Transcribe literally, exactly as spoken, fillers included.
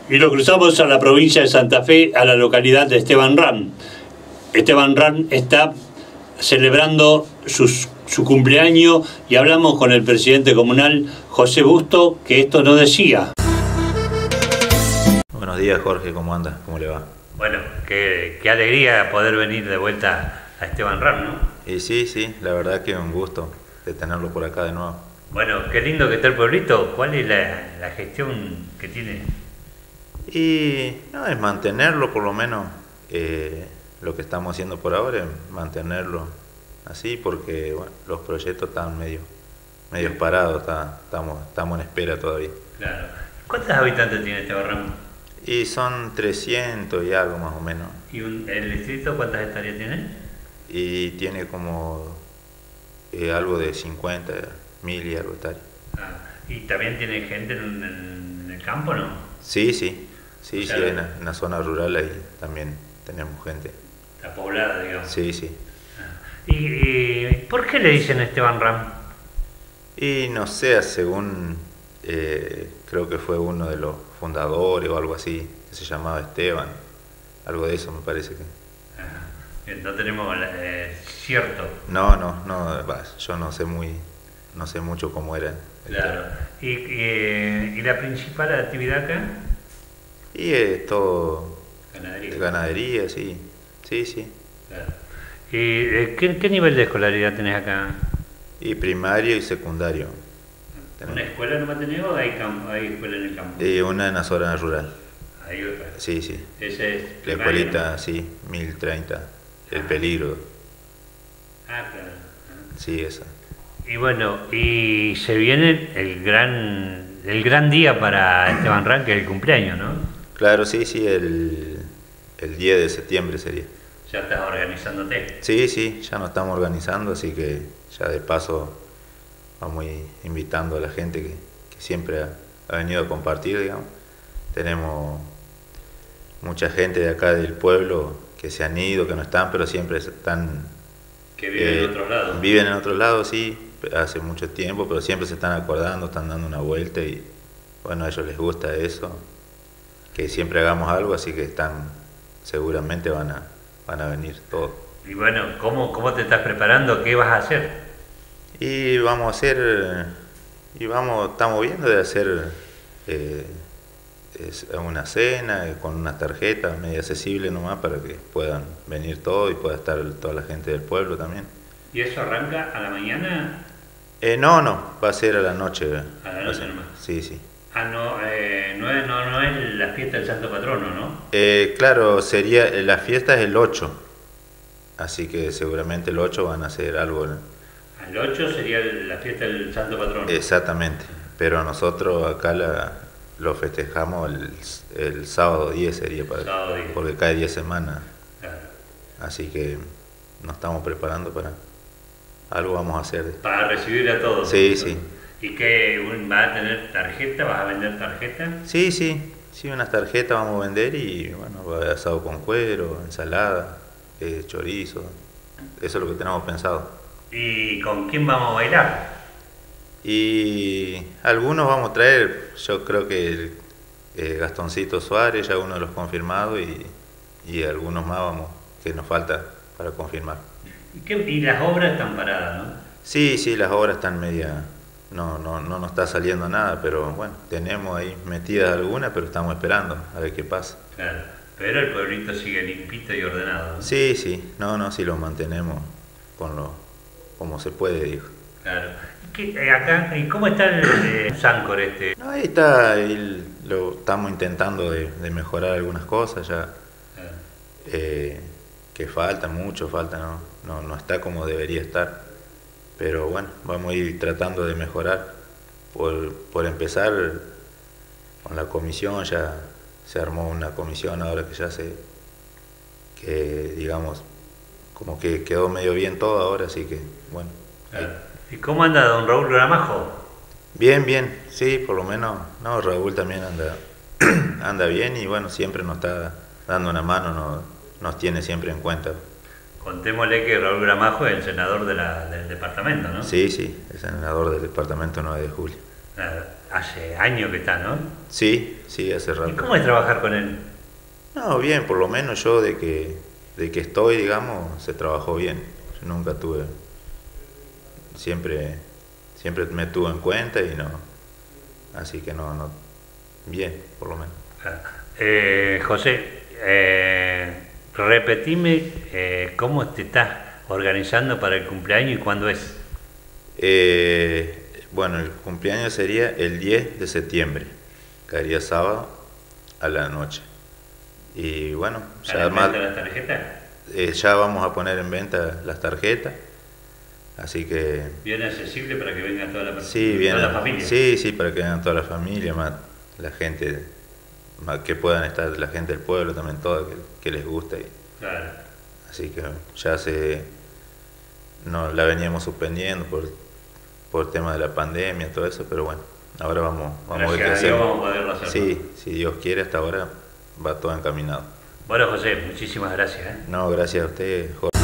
Y lo cruzamos a la provincia de Santa Fe, a la localidad de Esteban Ram. Esteban Ram está celebrando sus, su cumpleaños y hablamos con el presidente comunal, José Busto, que esto nos decía. Buenos días, Jorge, ¿cómo anda? ¿Cómo le va? Bueno, qué, qué alegría poder venir de vuelta a Esteban Ram, ¿no? Y sí, sí, la verdad que un gusto de tenerlo por acá de nuevo. Bueno, qué lindo que está el pueblito. ¿Cuál es la, la gestión que tiene? Y no, es mantenerlo por lo menos, eh, lo que estamos haciendo por ahora es mantenerlo así, porque bueno, los proyectos están medio, medio parados, está, estamos, estamos en espera todavía. Claro. ¿Cuántos habitantes tiene Esteban Ram? Y son trescientos y algo más o menos. ¿Y un, el distrito cuántas hectáreas tiene? Y tiene como eh, algo de cincuenta mil y algo hectáreas. Ah, ¿y también tiene gente en, en, en el campo, no? Sí, sí. Sí, claro. Sí, en la, en la zona rural ahí también tenemos gente. Está poblada, digamos. Sí, sí. Ah. ¿Y, y por qué le dicen Esteban Ram? Y no sé, según, eh, creo que fue uno de los fundadores o algo así, que se llamaba Esteban, algo de eso me parece que. Ah, no tenemos eh, cierto. No, no, no, bah, yo no sé muy, no sé mucho cómo era. Claro. ¿Y, y, ¿Y la principal actividad acá? Y es todo Ganadería. Ganadería, sí, sí, sí. Claro. ¿Y eh, ¿qué, qué nivel de escolaridad tenés acá? Y primario y secundario. ¿Una escuela no tenés o hay, hay escuela en el campo? Y una en la zona rural. Ahí otra. Sí, sí. Ese es La escuelita, ¿no? Sí, mil treinta, el peligro. Ah, claro. Sí, esa. Y bueno, y se viene el gran, el gran día para Esteban Ram, que es el cumpleaños, ¿no? Claro, sí, sí, el, el diez de septiembre sería. ¿Ya estás organizándote? Sí, sí, ya nos estamos organizando, así que ya de paso vamos invitando a la gente que, que siempre ha, ha venido a compartir, digamos. Tenemos mucha gente de acá del pueblo que se han ido, que no están, pero siempre están... Que viven eh, en otros lados. Viven en otros lados, sí, hace mucho tiempo, pero siempre se están acordando, están dando una vuelta y bueno, a ellos les gusta eso, que siempre hagamos algo, así que están, seguramente van a, van a venir todos. Y bueno, ¿cómo, cómo te estás preparando? ¿Qué vas a hacer? Y vamos a hacer, y vamos, estamos viendo de hacer eh, es una cena con unas tarjetas medio accesibles nomás para que puedan venir todos y pueda estar toda la gente del pueblo también. ¿Y eso arranca a la mañana? Eh, no, no, va a ser a la noche. A la noche nomás. Sí, sí. Ah, no, eh, no, es, no, no es la fiesta del Santo Patrono, ¿no? Eh, claro, sería, la fiesta es el ocho, así que seguramente el ocho van a hacer algo. El ocho sería la fiesta del Santo Patrono. Exactamente, pero nosotros acá la, lo festejamos el, el sábado diez sería, para, sábado diez. Porque cae diez semanas. Claro. Así que nos estamos preparando para algo vamos a hacer. Para recibir a todos. Sí, sí. ¿Y qué? ¿Vas a tener tarjeta? ¿Vas a vender tarjeta? Sí, sí, sí, unas tarjetas vamos a vender y bueno, va a haber asado con cuero, ensalada, eh, chorizo, eso es lo que tenemos pensado. ¿Y con quién vamos a bailar? Y algunos vamos a traer, yo creo que el, eh, Gastoncito Suárez, ya uno de los confirmados y, y algunos más vamos, que nos falta para confirmar. ¿Y, qué, y las obras están paradas, no? Sí, sí, las obras están media... No, no, no nos está saliendo nada, pero bueno, tenemos ahí metidas algunas, pero estamos esperando a ver qué pasa. Claro, pero el pueblito sigue limpito y ordenado, ¿no? Sí, sí, no, no, sí lo mantenemos con lo, como se puede, dijo. Claro. ¿Qué, eh, acá, ¿y cómo está el eh, Sancor este? No, ahí está, ahí lo estamos intentando de, de mejorar algunas cosas ya, claro. eh, que falta, mucho falta, ¿no? No, no está como debería estar. Pero bueno, vamos a ir tratando de mejorar. Por, por empezar, con la comisión, ya se armó una comisión ahora que ya se, que digamos, como que quedó medio bien todo ahora, así que bueno. Claro. ¿Y cómo anda don Raúl Gramajo? Bien, bien, sí, por lo menos, no, Raúl también anda, anda bien y bueno, siempre nos está dando una mano, nos, nos tiene siempre en cuenta. Contémosle que Raúl Gramajo es el senador de la, del departamento, ¿no? Sí, sí, el senador del departamento nueve de julio. Claro. hace años que está, ¿no? Sí, sí, hace rato. ¿Y cómo es trabajar con él? No, bien, por lo menos yo de que, de que estoy, digamos, se trabajó bien. Yo nunca tuve, siempre, siempre me tuvo en cuenta y no, así que no, no, bien, por lo menos. Eh, José, eh, repetime eh, cómo te estás organizando para el cumpleaños y cuándo es. Eh, bueno, el cumpleaños sería el diez de septiembre, caería sábado a la noche. Y bueno, ya, más, las tarjetas? Eh, ya vamos a poner en venta las tarjetas, así que... Bien accesible para que vengan toda la, sí, bien, toda la familia. Sí, sí, para que vengan toda la familia, más la gente, más que puedan estar la gente del pueblo también, toda, que, que les guste. Claro. Así que ya se... No, la veníamos suspendiendo por, por el tema de la pandemia, todo eso, pero bueno, ahora vamos, vamos a ver qué hacemos. Vamos a poderlo hacer. Sí, si Dios quiere, hasta ahora va todo encaminado. Bueno, José, muchísimas gracias. ¿eh? No, gracias a usted, Jorge.